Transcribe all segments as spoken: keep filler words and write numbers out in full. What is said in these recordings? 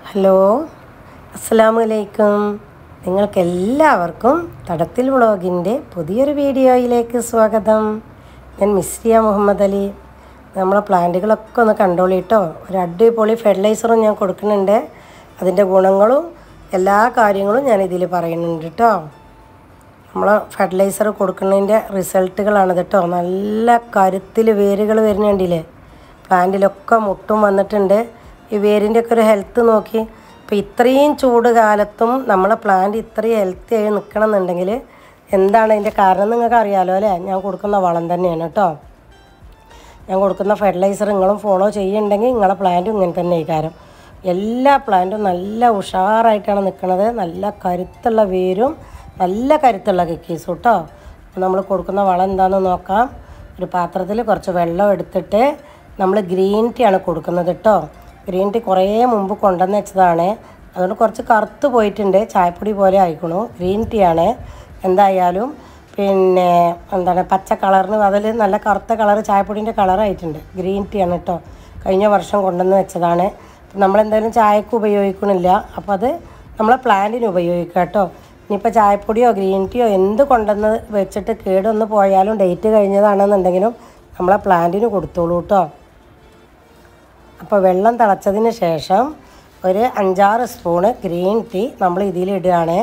Hello, അസ്സലാമു അലൈക്കും. നിങ്ങൾക്കെല്ലാവർക്കും തടത്തിൽ വ്ളോഗിൻ്റെ പുതിയൊരു വീഡിയോയിലേക്ക് സ്വാഗതം. ഞാൻ മിസ്രിയ മുഹമ്മദ് അലി. നമ്മളെ പ്ലാന്റുകളൊക്കെ ഒന്ന് കണ്ടോളിട്ടോ. ഒരു അടിപൊളി ഫെർട്ടിലൈസറും ഞാൻ കൊടുക്കുന്നുണ്ട്. അതിൻ്റെ ഗുണങ്ങളും എല്ലാ കാര്യങ്ങളും ഞാൻ ഇതിൽ പറയുന്നുണ്ട് കേട്ടോ. നമ്മൾ ഫെർട്ടിലൈസർ കൊടുക്കുന്നതിൻ്റെ റിസൾട്ടുകളാണ് കേട്ടോ. നല്ല കരുത്തിൽ വേരുകൾ വരുന്നുണ്ടില്ലേ. പ്ലാന്റിലൊക്കെ മുട്ടും വന്നിട്ടുണ്ട്. ഈ വേരിൻ്റെ ഒക്കെ ഒരു ഹെൽത്ത് നോക്കി. ഇപ്പോൾ ഇത്രയും ചൂട് കാലത്തും നമ്മളെ പ്ലാന്റ് ഇത്രയും ഹെൽത്തി ആയി നിൽക്കണം എന്നുണ്ടെങ്കിൽ എന്താണ് അതിൻ്റെ കാരണം നിങ്ങൾക്ക് അറിയാമല്ലോ അല്ലേ. ഞാൻ കൊടുക്കുന്ന വളം തന്നെയാണ് കേട്ടോ. ഞാൻ കൊടുക്കുന്ന ഫെർട്ടിലൈസർ നിങ്ങളും ഫോളോ ചെയ്യുന്നുണ്ടെങ്കിൽ നിങ്ങളെ പ്ലാന്റും ഇങ്ങനെ തന്നെ കാര്യം. എല്ലാ പ്ലാന്റും നല്ല ഉഷാറായിട്ടാണ് നിൽക്കുന്നത്. നല്ല കരുത്തുള്ള വേരും നല്ല കരുത്തുള്ള കിക്കീസും കേട്ടോ. നമ്മൾ കൊടുക്കുന്ന വളം എന്താണെന്ന് നോക്കാം. ഒരു പാത്രത്തിൽ കുറച്ച് വെള്ളം എടുത്തിട്ട് നമ്മൾ ഗ്രീൻ ടീ ആണ് കൊടുക്കുന്നത് കേട്ടോ. ഗ്രീൻ ടീ കുറേ മുമ്പ് കൊണ്ടുവന്ന് വെച്ചതാണ്. അതുകൊണ്ട് കുറച്ച് കറുത്ത് പോയിട്ടുണ്ട്. ചായപ്പൊടി പോലെ ആയിക്കണു. ഗ്രീൻ ടീ ആണ്. എന്തായാലും പിന്നെ എന്താണ് പച്ച കളറിന് അതിൽ നല്ല കറുത്ത കളർ ചായപ്പൊടീൻ്റെ കളറായിട്ടുണ്ട്. ഗ്രീൻ ടീ ആണ് കേട്ടോ. കഴിഞ്ഞ വർഷം കൊണ്ടുവന്ന് വെച്ചതാണ്. നമ്മളെന്തായാലും ചായക്ക് ഉപയോഗിക്കണില്ല. അപ്പോൾ അത് നമ്മളെ പ്ലാന്റിന് ഉപയോഗിക്കുക കേട്ടോ. ഇനിയിപ്പോൾ ചായപ്പൊടിയോ ഗ്രീൻ ടീയോ എന്ത് കൊണ്ടുവന്ന് വെച്ചിട്ട് കേടൊന്ന് പോയാലും ഡേറ്റ് കഴിഞ്ഞതാണെന്നുണ്ടെങ്കിലും നമ്മളെ പ്ലാന്റിന് കൊടുത്തോളൂ കേട്ടോ. അപ്പോൾ വെള്ളം തിളച്ചതിന് ശേഷം ഒരു അഞ്ചാറ് സ്പൂണ് ഗ്രീൻ ടീ നമ്മൾ ഇതിലിടുകയാണ്.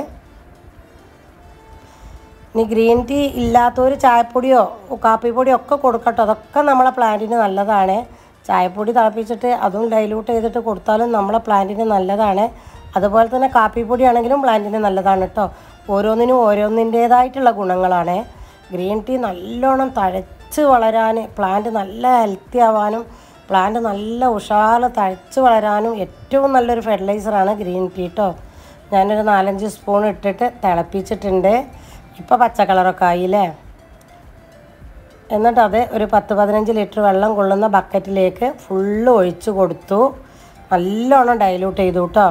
ഇനി ഗ്രീൻ ടീ ഇല്ലാത്തൊരു ചായപ്പൊടിയോ കാപ്പിപ്പൊടിയോ ഒക്കെ കൊടുക്കട്ടോ. അതൊക്കെ നമ്മളെ പ്ലാന്റിന് നല്ലതാണ്. ചായപ്പൊടി തിളപ്പിച്ചിട്ട് അതും ഡൈല്യൂട്ട് ചെയ്തിട്ട് കൊടുത്താലും നമ്മളെ പ്ലാന്റിന് നല്ലതാണ്. അതുപോലെ തന്നെ കാപ്പിപ്പൊടി ആണെങ്കിലും പ്ലാന്റിന് നല്ലതാണ് കേട്ടോ. ഓരോന്നിനും ഓരോന്നിൻ്റേതായിട്ടുള്ള ഗുണങ്ങളാണ്. ഗ്രീൻ ടീ നല്ലോണം തഴച്ച് വളരാൻ, പ്ലാന്റ് നല്ല ഹെൽത്തി ആവാനും പ്ലാന്റ് നല്ല ഉഷാറ് തഴച്ച് വളരാനും ഏറ്റവും നല്ലൊരു ഫെർട്ടിലൈസറാണ് ഗ്രീൻ ടീ കേട്ടോ. ഞാനൊരു നാലഞ്ച് സ്പൂൺ ഇട്ടിട്ട് തിളപ്പിച്ചിട്ടുണ്ട്. ഇപ്പോൾ പച്ച കളറൊക്കെ ആയില്ലേ. എന്നിട്ടത് ഒരു പത്ത് പതിനഞ്ച് ലിറ്റർ വെള്ളം കൊള്ളുന്ന ബക്കറ്റിലേക്ക് ഫുള്ള് ഒഴിച്ച് കൊടുത്തു. നല്ലോണം ഡൈല്യൂട്ട് ചെയ്തു കേട്ടോ.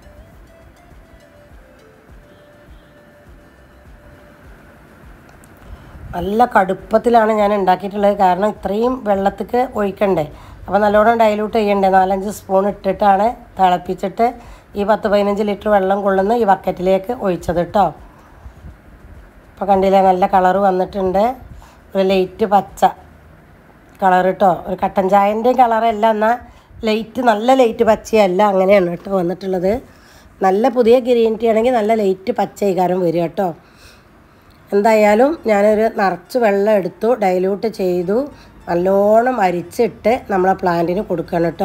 നല്ല കടുപ്പത്തിലാണ് ഞാൻ ഉണ്ടാക്കിയിട്ടുള്ളത്. കാരണം ഇത്രയും വെള്ളത്തേക്ക് ഒഴിക്കണ്ടേ. അപ്പോൾ നല്ലോണം ഡൈല്യൂട്ട് ചെയ്യണ്ടേ. നാലഞ്ച് സ്പൂൺ ഇട്ടിട്ടാണ് തിളപ്പിച്ചിട്ട് ഈ പത്ത് പതിനഞ്ച് ലിറ്റർ വെള്ളം കൊള്ളുന്ന ഈ ബക്കറ്റിലേക്ക് ഒഴിച്ചത് കേട്ടോ. ഇപ്പോൾ കണ്ടില്ലേ നല്ല കളറ് വന്നിട്ടുണ്ട്. ഒരു ലൈറ്റ് പച്ച കളർ കേട്ടോ. ഒരു കട്ടൻ ചായൻ്റെയും കളറല്ല, എന്നാൽ ലൈറ്റ് നല്ല ലൈറ്റ് പച്ചയല്ല, അങ്ങനെയാണ് കേട്ടോ വന്നിട്ടുള്ളത്. നല്ല പുതിയ ഗ്രീൻ ടീ ആണെങ്കിൽ നല്ല ലൈറ്റ് പച്ചയിക്കാരം വരിക കേട്ടോ. എന്തായാലും ഞാനൊരു നിറച്ച് വെള്ളം എടുത്തു, ഡൈല്യൂട്ട് ചെയ്തു, നല്ലോണം അരിച്ചിട്ട് നമ്മളെ പ്ലാന്റിന് കൊടുക്കണം കേട്ടോ.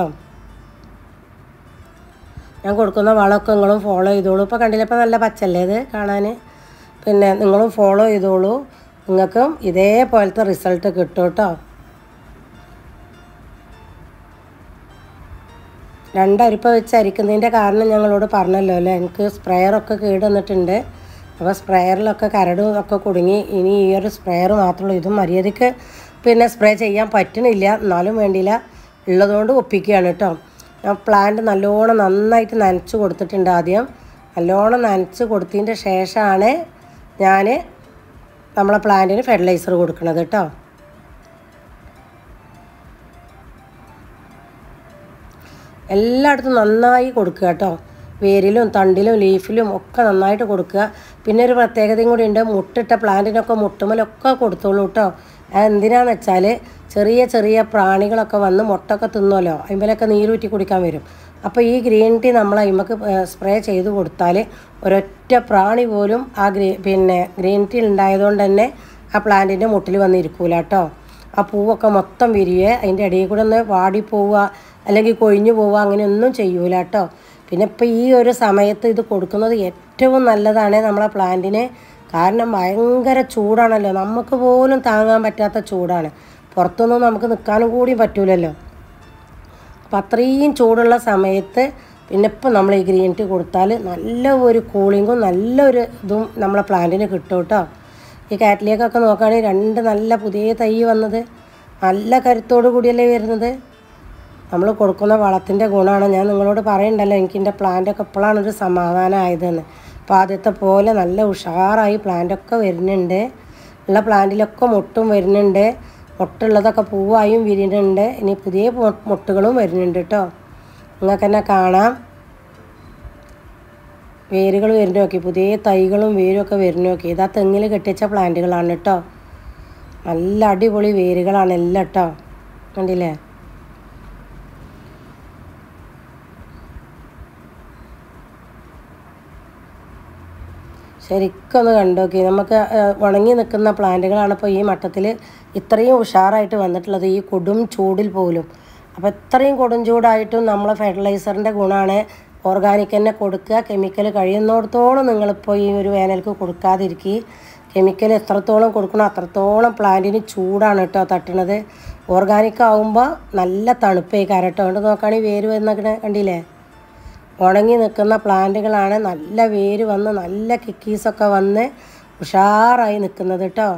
ഞാൻ കൊടുക്കുന്ന വളമൊക്കെ നിങ്ങളും ഫോളോ ചെയ്തോളൂ. ഇപ്പോൾ കണ്ടില്ല, ഇപ്പോൾ നല്ല പച്ചല്ലേ ഇത് കാണാൻ. പിന്നെ നിങ്ങളും ഫോളോ ചെയ്തോളൂ. നിങ്ങൾക്കും ഇതേപോലത്തെ റിസൾട്ട് കിട്ടും കേട്ടോ. രണ്ടരിപ്പ വെച്ച് അരിക്കുന്നതിൻ്റെ കാരണം ഞങ്ങളോട് പറഞ്ഞല്ലോ അല്ലേ. എനിക്ക് സ്പ്രെയറൊക്കെ കേട് വന്നിട്ടുണ്ട്. അപ്പോൾ സ്പ്രെയറിലൊക്കെ കരടും ഒക്കെ കുടുങ്ങി. ഇനി ഈ ഒരു സ്പ്രെയർ മാത്രമേ ഉള്ളൂ. ഇതും മര്യാദയ്ക്ക് പിന്നെ സ്പ്രേ ചെയ്യാൻ പറ്റണില്ല. എന്നാലും വേണ്ടിയില്ല, ഉള്ളതുകൊണ്ട് ഒപ്പിക്കുകയാണ് കേട്ടോ. ഞാൻ പ്ലാന്റ് നല്ലോണം നന്നായിട്ട് നനച്ച് കൊടുത്തിട്ടുണ്ട്. ആദ്യം നല്ലോണം നനച്ച് കൊടുത്തതിൻ്റെ ശേഷമാണ് ഞാൻ നമ്മളെ പ്ലാന്റിന് ഫെർട്ടിലൈസർ കൊടുക്കുന്നത് കേട്ടോ. എല്ലായിടത്തും നന്നായി കൊടുക്കുക കേട്ടോ. വേരിലും തണ്ടിലും ലീഫിലും ഒക്കെ നന്നായിട്ട് കൊടുക്കുക. പിന്നെ ഒരു പ്രത്യേകതയും കൂടി ഉണ്ട്. മുട്ടിട്ട പ്ലാന്റിനൊക്കെ മുട്ടുമലൊക്കെ കൊടുത്തോളൂ കേട്ടോ. എന്തിനാന്ന് വെച്ചാൽ ചെറിയ ചെറിയ പ്രാണികളൊക്കെ വന്ന് മുട്ടൊക്കെ തിന്നുമല്ലോ, അതിന്മേലൊക്കെ നീരൂറ്റി കുടിക്കാൻ വരും. അപ്പോൾ ഈ ഗ്രീൻ ടീ നമ്മൾ അതിമക്ക് സ്പ്രേ ചെയ്ത് കൊടുത്താൽ ഒരൊറ്റ പ്രാണി പോലും ആ ഗ്രീ പിന്നെ ഗ്രീൻ ടീ ഉണ്ടായതുകൊണ്ട് തന്നെ ആ പ്ലാന്റിൻ്റെ മുട്ടിൽ വന്നിരിക്കൂല കേട്ടോ. ആ പൂവൊക്കെ മൊത്തം വിരിയേ, അതിൻ്റെ ഇടയിൽ കൂടെ ഒന്ന് വാടിപ്പോവുക അല്ലെങ്കിൽ കൊഴിഞ്ഞു പോവുക അങ്ങനെയൊന്നും ചെയ്യൂല കേട്ടോ. പിന്നെ ഇപ്പോൾ ഈ ഒരു സമയത്ത് ഇത് കൊടുക്കുന്നത് ഏറ്റവും നല്ലതാണ് നമ്മളെ പ്ലാന്റിന്. കാരണം ഭയങ്കര ചൂടാണല്ലോ, നമുക്ക് പോലും താങ്ങാൻ പറ്റാത്ത ചൂടാണ്. പുറത്തൊന്നും നമുക്ക് നിൽക്കാനും കൂടി പറ്റൂലല്ലോ. അപ്പം അത്രയും ചൂടുള്ള സമയത്ത് പിന്നെ ഇപ്പം നമ്മൾ ഈ ഗ്രീൻ ടീ കൊടുത്താൽ നല്ല ഒരു കൂളിങ്ങും നല്ലൊരു ഇതും നമ്മളെ പ്ലാന്റിന് കിട്ടും കേട്ടോ. ഈ കാറ്റിലേക്കൊക്കെ നോക്കുകയാണെങ്കിൽ രണ്ട് നല്ല പുതിയ തൈ വന്നത് നല്ല കരുത്തോടു കൂടിയല്ലേ വരുന്നത്. നമ്മൾ കൊടുക്കുന്ന വളത്തിൻ്റെ ഗുണമാണ് ഞാൻ നിങ്ങളോട് പറയണ്ടല്ലോ. എനിക്ക് എൻ്റെ പ്ലാന്റൊക്കെ ഇപ്പോഴാണ് ഒരു സമാധാനമായതെന്ന്. അപ്പോൾ ആദ്യത്തെ പോലെ നല്ല ഉഷാറായി പ്ലാന്റൊക്കെ വരുന്നുണ്ട്. ഉള്ള പ്ലാന്റിലൊക്കെ മുട്ടും വരുന്നുണ്ട്. മുട്ടുള്ളതൊക്കെ പൂവായും വിരിയുന്നുണ്ട്. ഇനി പുതിയ മുട്ടുകളും വരുന്നുണ്ട് കേട്ടോ. നിങ്ങൾക്ക് തന്നെ കാണാം. വേരുകൾ വരുന്ന നോക്കി, പുതിയ തൈകളും വേരും ഒക്കെ വരുന്ന നോക്കി. ഇതാ തെങ്ങിൽ കെട്ടിച്ച പ്ലാന്റുകളാണ് കേട്ടോ. നല്ല അടിപൊളി വേരുകളാണ് എല്ലാം കേട്ടോ. കണ്ടില്ലേ? ശരിക്കും ഒന്ന് കണ്ടു നോക്കി. നമുക്ക് ഉണങ്ങി നിൽക്കുന്ന പ്ലാന്റുകളാണ് ഇപ്പോൾ ഈ മട്ടത്തിൽ ഇത്രയും ഉഷാറായിട്ട് വന്നിട്ടുള്ളത്, ഈ കൊടും ചൂടിൽ പോലും. അപ്പോൾ ഇത്രയും കൊടും ചൂടായിട്ടും നമ്മളെ ഫെർട്ടിലൈസറിൻ്റെ ഗുണമാണ് ഓർഗാനിക് തന്നെ കൊടുക്കുക. കെമിക്കൽ കഴിയുന്നിടത്തോളം നിങ്ങളിപ്പോൾ ഈ ഒരു വേനൽക്ക് കൊടുക്കാതിരിക്കുക. കെമിക്കൽ എത്രത്തോളം കൊടുക്കണോ അത്രത്തോളം പ്ലാന്റിന് ചൂടാണ് കേട്ടോ തട്ടുന്നത്. ഓർഗാനിക് ആകുമ്പോൾ നല്ല തണുപ്പായി കരട്ടോ. കൊണ്ട് നോക്കുകയാണെങ്കിൽ വേര് വന്നേക്കണ കണ്ടില്ലേ? ഉണങ്ങി നിൽക്കുന്ന പ്ലാന്റുകളാണ് നല്ല വേര് വന്ന് നല്ല കിക്കീസൊക്കെ വന്ന് ഉഷാറായി നിൽക്കുന്നത് കേട്ടോ.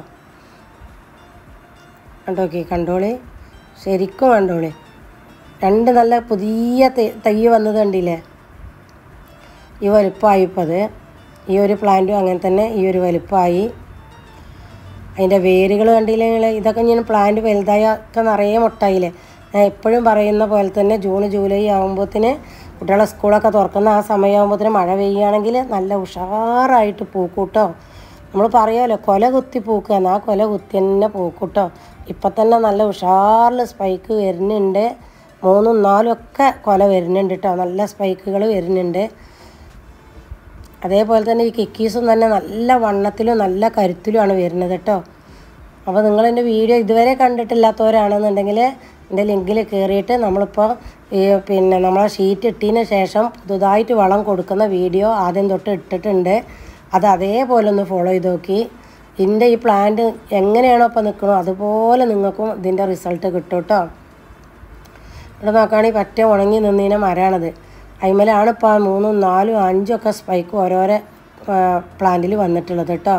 കണ്ടോക്കി, കണ്ടോളി, ശരിക്കും കണ്ടോളി. രണ്ട് നല്ല പുതിയ തൈ വന്നത് കണ്ടില്ലേ? ഈ വലുപ്പമായി. ഇപ്പോൾ അത് ഈ ഒരു പ്ലാന്റും അങ്ങനെ തന്നെ ഈ ഒരു വലുപ്പമായി. അതിൻ്റെ വേരുകൾ കണ്ടില്ലെങ്കിൽ ഇതൊക്കെ ഞാൻ പ്ലാന്റ് വലുതായൊക്കെ നിറയെ മുട്ടായില്ലേ. ഞാൻ എപ്പോഴും പറയുന്ന പോലെ തന്നെ ജൂൺ ജൂലൈ ആകുമ്പോഴത്തേന് കുട്ടികളെ സ്കൂളൊക്കെ തുറക്കുന്ന ആ സമയമാകുമ്പോഴത്തേന് മഴ പെയ്യുകയാണെങ്കിൽ നല്ല ഉഷാറായിട്ട് പൂക്കൂട്ടോ. നമ്മൾ പറയാമല്ലോ കൊല കുത്തി പൂക്കുക, എന്നാൽ ആ കൊല കുത്തി തന്നെ പൂക്കൂട്ടോ. ഇപ്പം തന്നെ നല്ല ഉഷാറിൽ സ്പൈക്ക് വരുന്നുണ്ട്. മൂന്നും നാലും ഒക്കെ കൊല വരുന്നുണ്ട് കേട്ടോ. നല്ല സ്പൈക്കുകൾ വരുന്നുണ്ട്. അതേപോലെ തന്നെ ഈ കിക്കീസും തന്നെ നല്ല വണ്ണത്തിലും നല്ല കരുത്തിലുമാണ് വരുന്നത് കേട്ടോ. അപ്പോൾ നിങ്ങളെൻ്റെ വീഡിയോ ഇതുവരെ കണ്ടിട്ടില്ലാത്തവരാണെന്നുണ്ടെങ്കിൽ എൻ്റെ ലിങ്കിൽ കയറിയിട്ട് നമ്മളിപ്പോൾ ഈ പിന്നെ നമ്മളെ ഷീറ്റ് ഇട്ടതിന് ശേഷം പുതുതായിട്ട് വളം കൊടുക്കുന്ന വീഡിയോ ആദ്യം തൊട്ട് ഇട്ടിട്ടുണ്ട്. അത് അതേപോലെ ഒന്ന് ഫോളോ ചെയ്ത് നോക്കി. ഇതിൻ്റെ ഈ പ്ലാന്റ് എങ്ങനെയാണോ ഇപ്പോൾ നിൽക്കണോ അതുപോലെ നിങ്ങൾക്കും ഇതിൻ്റെ റിസൾട്ട് കിട്ടും കേട്ടോ. ഇവിടെ നോക്കുകയാണെങ്കിൽ പറ്റ ഉണങ്ങി നിന്നതിനെ മരമാണത്. അതിമേലാണ് ഇപ്പോൾ മൂന്നും നാലും അഞ്ചും ഒക്കെ സ്പൈക്ക് ഓരോരോ പ്ലാന്റിൽ വന്നിട്ടുള്ളത് കേട്ടോ.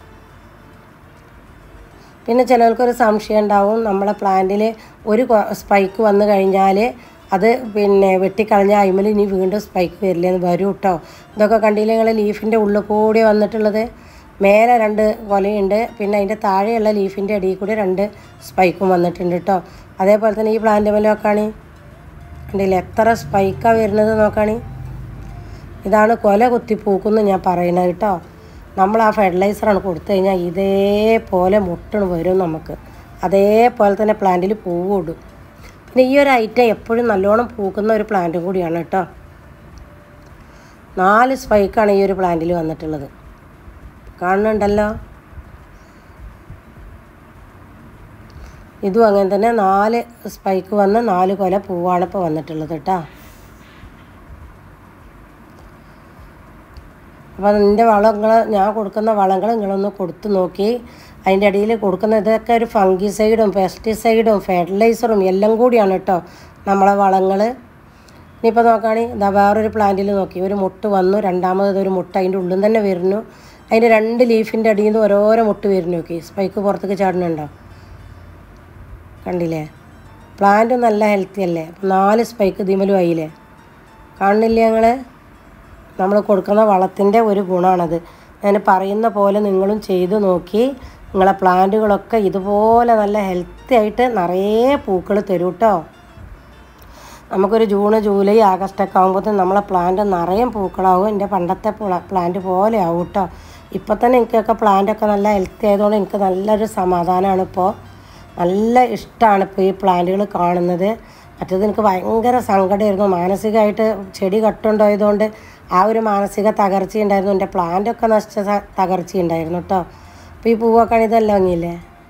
പിന്നെ ചിലർക്കൊരു സംശയം ഉണ്ടാവും, നമ്മളെ പ്ലാന്റിൽ ഒരു സ്പൈക്ക് വന്നു കഴിഞ്ഞാൽ അത് പിന്നെ വെട്ടിക്കളഞ്ഞാൽ അതിമേൽ ഇനി വീണ്ടും സ്പൈക്ക് വരില്ലെന്ന് വരും കേട്ടോ. ഇതൊക്കെ കണ്ടില്ലേ നിങ്ങൾ? ലീഫിൻ്റെ ഉള്ളിൽ കൂടി വന്നിട്ടുള്ളത്. മേലെ രണ്ട് കൊലയുണ്ട്, പിന്നെ അതിൻ്റെ താഴെയുള്ള ലീഫിൻ്റെ അടിയിൽ കൂടി രണ്ട് സ്പൈക്കും വന്നിട്ടുണ്ട് കേട്ടോ. അതേപോലെ തന്നെ ഈ പ്ലാന്റ് മേലെ നോക്കുകയാണ്, കണ്ടില്ലേ എത്ര സ്പൈക്കാണ് വരുന്നത് നോക്കുകയാണ്. ഇതാണ് കൊല കുത്തി പൂക്കുമെന്ന് ഞാൻ പറയുന്നത് കേട്ടോ. നമ്മൾ ആ ഫെർട്ടിലൈസറാണ് കൊടുത്തു കഴിഞ്ഞാൽ ഇതേപോലെ മുട്ടണ് വരും നമുക്ക്. അതേപോലെ തന്നെ പ്ലാന്റിൽ പൂവിടും. പിന്നെ ഈ ഒരു ഐറ്റം എപ്പോഴും നല്ലോണം പൂക്കുന്ന ഒരു പ്ലാന്റും കൂടിയാണ് കേട്ടോ. നാല് സ്പൈക്കാണ് ഈ ഒരു പ്ലാന്റിൽ വന്നിട്ടുള്ളത്, കാണുന്നുണ്ടല്ലോ. ഇതും അങ്ങനെ തന്നെ നാല് സ്പൈക്ക് വന്ന് നാല് കൊല പൂവാണ് ഇപ്പോൾ വന്നിട്ടുള്ളത് കേട്ടോ. അപ്പോൾ അതിൻ്റെ വളങ്ങൾ ഞാൻ കൊടുക്കുന്ന വളങ്ങൾ നിങ്ങളൊന്ന് കൊടുത്ത് നോക്കി. അതിൻ്റെ ഇടയിൽ കൊടുക്കുന്ന ഇതൊക്കെ ഒരു ഫംഗിസൈഡും പെസ്റ്റിസൈഡും ഫെർട്ടിലൈസറും എല്ലാം കൂടിയാണ് കേട്ടോ നമ്മളെ വളങ്ങൾ. ഇനിയിപ്പോൾ നോക്കുകയാണെങ്കിൽ ഇതാ വേറൊരു പ്ലാന്റിൽ നോക്കി ഒരു മുട്ട് വന്നു, രണ്ടാമത് ഒരു മുട്ട അതിൻ്റെ ഉള്ളിൽ തന്നെ വരുന്നു. അതിൻ്റെ രണ്ട് ലീഫിൻ്റെ അടിയിൽ നിന്ന് ഓരോരോ മുട്ട് വരുന്നു നോക്കി. സ്പൈക്ക് പുറത്തേക്ക് ചാടുന്നുണ്ടോ? കണ്ടില്ലേ? പ്ലാന്റ് നല്ല ഹെൽത്തി അല്ലേ? നാല് സ്പൈക്ക് ഇതിമലും ആയില്ലേ? കാണുന്നില്ലേ ഞങ്ങൾ? നമ്മൾ കൊടുക്കുന്ന വളത്തിൻ്റെ ഒരു ഗുണമാണത്. ഞാൻ പറയുന്ന പോലെ നിങ്ങളും ചെയ്ത് നോക്കി. നിങ്ങളെ പ്ലാന്റുകളൊക്കെ ഇതുപോലെ നല്ല ഹെൽത്തി ആയിട്ട് നിറയെ പൂക്കൾ തരും കേട്ടോ. നമുക്കൊരു ജൂൺ ജൂലൈ ആഗസ്റ്റൊക്കെ ആകുമ്പോഴത്തേന് നമ്മളെ പ്ലാന്റ് നിറയെ പൂക്കളാവും. എൻ്റെ പണ്ടത്തെ പ്ലാന്റ് പോലെ ആവും കേട്ടോ. ഇപ്പം തന്നെ എനിക്കൊക്കെ പ്ലാന്റൊക്കെ നല്ല ഹെൽത്തി ആയതുകൊണ്ട് എനിക്ക് നല്ലൊരു സമാധാനമാണ്. ഇപ്പോൾ നല്ല ഇഷ്ടമാണ് ഇപ്പോൾ ഈ പ്ലാന്റുകൾ കാണുന്നത്. മറ്റേത് എനിക്ക് ഭയങ്കര സങ്കടമായിരുന്നു. മാനസികമായിട്ട് ചെടി കട്ടുണ്ടായതുകൊണ്ട് ആ ഒരു മാനസിക തകർച്ചയുണ്ടായിരുന്നു. എൻ്റെ പ്ലാന്റൊക്കെ നശിച്ച തകർച്ചയുണ്ടായിരുന്നു കേട്ടോ. അപ്പോൾ ഈ പൂവൊക്കെ ഇതല്ല ഭംഗിയില്ലേ?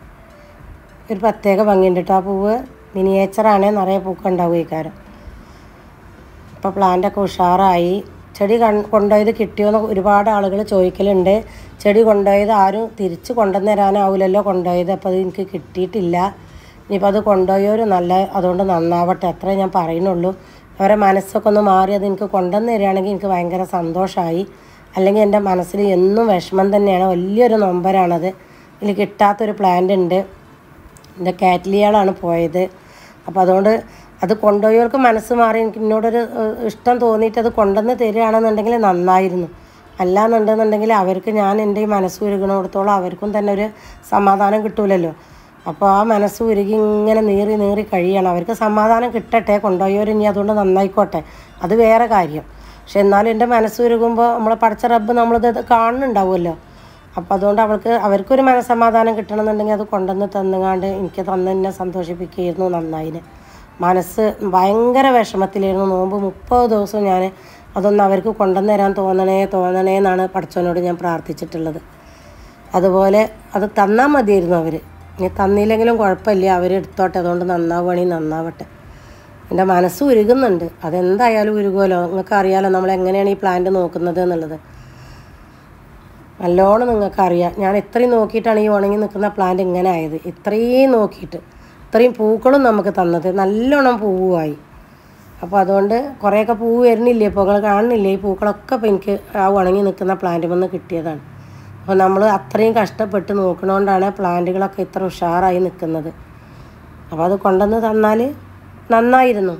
ഒരു പ്രത്യേക ഭംഗിയുണ്ട് കേട്ടോ. ആ പൂവ് മിനിയേച്ചറാണ്, നിറയെ പൂക്കൾ ഉണ്ടാവും ഈ കാരം. ഇപ്പോൾ പ്ലാന്റൊക്കെ ഉഷാറായി. ചെടി കൺ കൊണ്ടുപോയത് കിട്ടിയോന്ന് ഒരുപാട് ആളുകൾ ചോദിക്കലുണ്ട്. ചെടി കൊണ്ടുപോയത് ആരും തിരിച്ച് കൊണ്ടുവന്ന് തരാനാവില്ലല്ലോ കൊണ്ടുപോയത്. അപ്പോൾ അത് എനിക്ക് കിട്ടിയിട്ടില്ല. ഇനിയിപ്പോൾ അത് കൊണ്ടുപോയവർ നല്ല അതുകൊണ്ട് നന്നാവട്ടെ, അത്രേ ഞാൻ പറയുന്നുള്ളൂ. അവരെ മനസ്സൊക്കെ ഒന്ന് മാറി അത് എനിക്ക് കൊണ്ടുവന്ന് തരികയാണെങ്കിൽ എനിക്ക് ഭയങ്കര സന്തോഷമായി. അല്ലെങ്കിൽ എൻ്റെ മനസ്സിൽ എന്നും വിഷമം തന്നെയാണ്, വലിയൊരു നൊമ്പരാണത്. ഇതിൽ കിട്ടാത്തൊരു പ്ലാന്റ് ഉണ്ട്. എൻ്റെ കാറ്റ്ലിയകളാണ് പോയത്. അപ്പോൾ അതുകൊണ്ട് അത് കൊണ്ടുപോയവർക്ക് മനസ്സ് മാറി എനിക്ക് എന്നോടൊരു ഇഷ്ടം തോന്നിയിട്ട് അത് കൊണ്ടുവന്ന് തരികയാണെന്നുണ്ടെങ്കിൽ നന്നായിരുന്നു. അല്ലാന്നുണ്ടെന്നുണ്ടെങ്കിൽ അവർക്ക് ഞാൻ എൻ്റെ ഈ മനസ്സ് ഉരുകണോടത്തോളം അവർക്കും തന്നെ ഒരു സമാധാനം കിട്ടൂലല്ലോ. അപ്പോൾ ആ മനസ്സ് ഉരുകി ഇങ്ങനെ നീറി നീറി കഴിയണം. അവർക്ക് സമാധാനം കിട്ടട്ടെ, കൊണ്ടുപോയവർ ഇനി അതുകൊണ്ട് നന്നായിക്കോട്ടെ, അത് വേറെ കാര്യം. പക്ഷെ എന്നാലും എൻ്റെ മനസ്സുരുകുമ്പോൾ നമ്മളെ പഠിച്ച റബ്ബ് നമ്മളിത് കാണുന്നുണ്ടാവുമല്ലോ. അപ്പോൾ അതുകൊണ്ട് അവൾക്ക് അവർക്കൊരു മനസ്സമാധാനം കിട്ടണമെന്നുണ്ടെങ്കിൽ അത് കൊണ്ടുവന്ന് തന്നുകാണ്ട് എനിക്ക് തന്ന് എന്നെ സന്തോഷിപ്പിക്കുകയായിരുന്നു നന്നായിന്. മനസ്സ് ഭയങ്കര വിഷമത്തിലായിരുന്നു. നോമ്പ് മുപ്പത് ദിവസം ഞാൻ അതൊന്ന് അവർക്ക് കൊണ്ടുവന്ന് തരാൻ തോന്നണേ തോന്നണേ എന്നാണ് പഠിച്ചവനോട് ഞാൻ പ്രാർത്ഥിച്ചിട്ടുള്ളത്. അതുപോലെ അത് തന്നാൽ മതിയായിരുന്നു അവർ. ഇനി തന്നില്ലെങ്കിലും കുഴപ്പമില്ല, അവർ എടുത്തോട്ടെ, അതുകൊണ്ട് നന്നാവുകയാണെങ്കിൽ നന്നാവട്ടെ. എൻ്റെ മനസ്സ് ഉരുകുന്നുണ്ട്. അതെന്തായാലും ഉരുകുമല്ലോ. നിങ്ങൾക്ക് അറിയാമല്ലോ നമ്മളെങ്ങനെയാണ് ഈ പ്ലാന്റ് നോക്കുന്നത് എന്നുള്ളത്. നല്ലോണം നിങ്ങൾക്കറിയാം. ഞാൻ ഇത്രയും നോക്കിയിട്ടാണ് ഈ ഉണങ്ങി നിൽക്കുന്ന പ്ലാന്റ് ഇങ്ങനെ ആയത്. ഇത്രയും നോക്കിയിട്ട് ഇത്രയും പൂക്കളും നമുക്ക് തന്നത്. നല്ലോണം പൂവുമായി. അപ്പോൾ അതുകൊണ്ട് കുറേയൊക്കെ പൂവ് വരുന്നില്ലേ, ഇപ്പോൾ നിങ്ങൾ കാണുന്നില്ലേ, ഈ പൂക്കളൊക്കെ ഇപ്പോൾ എനിക്ക് ആ ഉണങ്ങി നിൽക്കുന്ന പ്ലാന്റ് വന്ന് കിട്ടിയതാണ്. അപ്പോൾ നമ്മൾ അത്രയും കഷ്ടപ്പെട്ട് നോക്കണോണ്ടാണ് പ്ലാന്റുകളൊക്കെ ഇത്ര ഉഷാറായി നിൽക്കുന്നത്. അപ്പോൾ അത് കൊണ്ടുവന്ന് തന്നാൽ നന്നായിരുന്നു.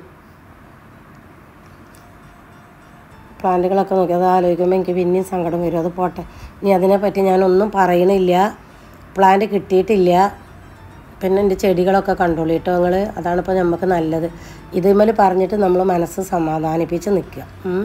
പ്ലാന്റുകളൊക്കെ നോക്കി അത് ആലോചിക്കുമ്പോൾ എനിക്ക് പിന്നെയും സങ്കടം വരും. അത് പോട്ടെ, ഇനി അതിനെപ്പറ്റി ഞാനൊന്നും പറയണില്ല. പ്ലാന്റ് കിട്ടിയിട്ടില്ല. പിന്നെ എൻ്റെ ചെടികളൊക്കെ കണ്ടോളൂ കേട്ടോ നിങ്ങൾ. അതാണിപ്പോൾ നമുക്ക് നല്ലത്. ഇതുമേൽ പറഞ്ഞിട്ട് നമ്മൾ മനസ്സ് സമാധാനിപ്പിച്ച് നിൽക്കുക.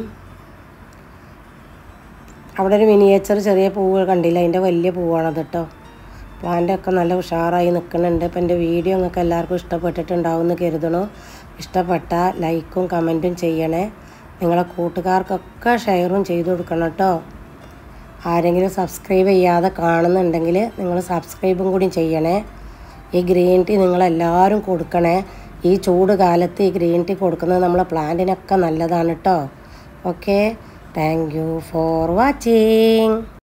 അവിടെ ഒരു മിനിയേച്ചർ ചെറിയ പൂവ് കണ്ടില്ല, അതിൻ്റെ വലിയ പൂവാണത് കേട്ടോ. പ്ലാന്റൊക്കെ നല്ല ഉഷാറായി നിൽക്കുന്നുണ്ട്. ഇപ്പം എൻ്റെ വീഡിയോ നിങ്ങൾക്ക് എല്ലാവർക്കും ഇഷ്ടപ്പെട്ടിട്ടുണ്ടാവും എന്ന് കരുതണോ. ഇഷ്ടപ്പെട്ടാൽ ലൈക്കും കമൻറ്റും ചെയ്യണേ. നിങ്ങളെ കൂട്ടുകാർക്കൊക്കെ ഷെയറും ചെയ്ത് കൊടുക്കണം കേട്ടോ. ആരെങ്കിലും സബ്സ്ക്രൈബ് ചെയ്യാതെ കാണുന്നുണ്ടെങ്കിൽ നിങ്ങൾ സബ്സ്ക്രൈബും കൂടി ചെയ്യണേ. ഈ ഗ്രീൻ ടീ നിങ്ങളെല്ലാവരും കൊടുക്കണേ. ഈ ചൂട് കാലത്ത് ഈ ഗ്രീൻ ടീ കൊടുക്കുന്നത് നമ്മളെ പ്ലാന്റിനൊക്കെ നല്ലതാണ് കേട്ടോ. Okay, thank you for watching.